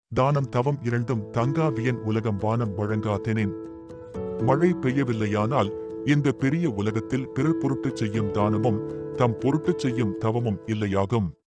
தானம் தவம் இரண்டும் தங்காவியன் உலகம் வானம் வழங்காதெனின். மழை பெய்யவில்லையானால் இந்த பெரிய உலகத்தில் பிறர் பொருட்டுச் செய்யும் தானமும் தம் பொருட்டுச் செய்யும் தவமும் இல்லையாகும்.